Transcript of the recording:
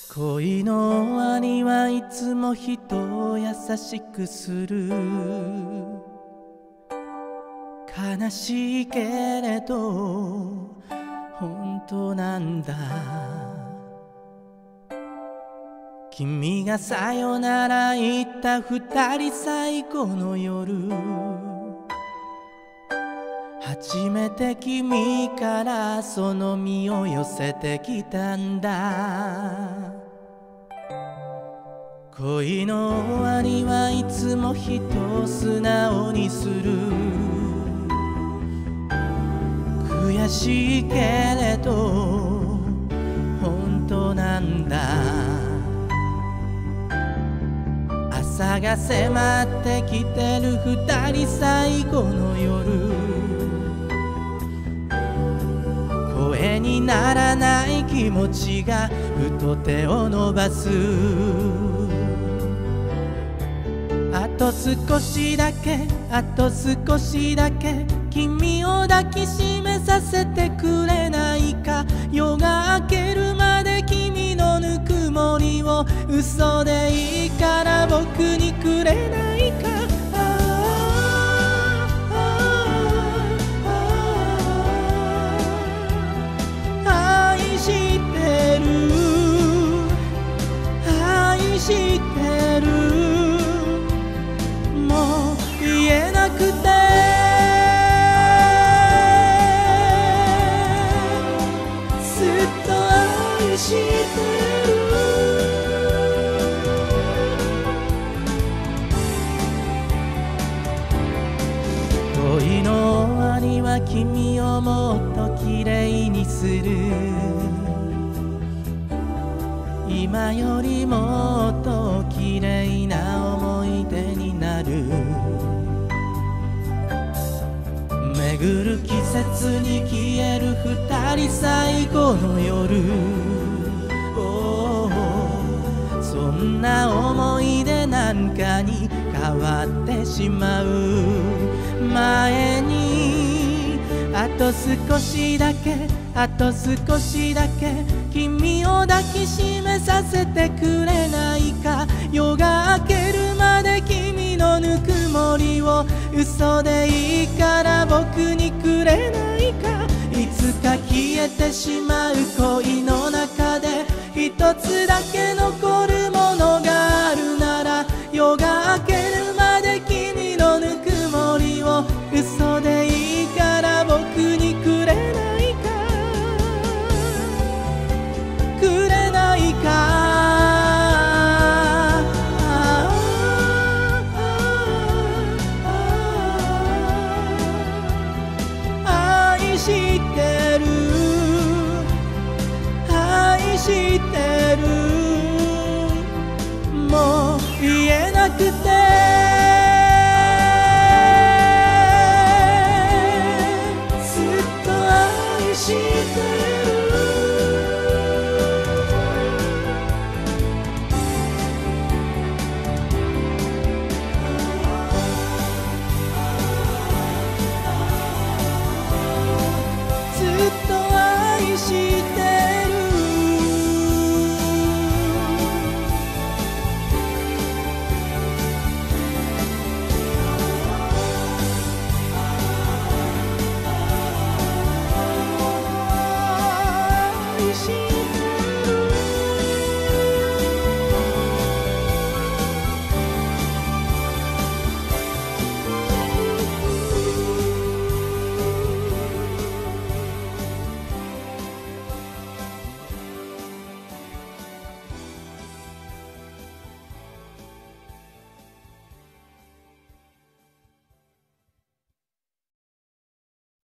恋の終わりはいつも人を優しくする。悲しいけれど本当なんだ。君がさよなら言った二人最後の夜、初めて君からその身を寄せてきたんだ。恋の終わりはいつも人を素直にする。悔しいけれど本当なんだ。朝が迫ってきてる二人最後の夜、声にならない気持ちがふと手を伸ばす。あと少しだけ、あと少しだけ君を抱きしめさせてくれないか。夜が明けるまで君のぬくもりを嘘でいいから僕にくれないか。愛してる、愛してる、もう言えなくてずっと愛してる。恋の終わりは君をもっときれいにする。今よりもっときれいな思い出になる。巡る季節に消える二人最後の夜、そんな思い出なんかに変わってしまう前に、あと少しだけ、あと少しだけ君を抱きしめさせてくれないか。夜が明けるまで君のぬくもりを嘘でいいから僕にくれないか。いつか消えてしまう恋の中で一つだけ残るものがあるなら、夜が明けるまで君のぬくもりを嘘でいいから僕にくれないか。くれないか。愛してる、愛してる、もう言えなくてずっと愛してる。ずっと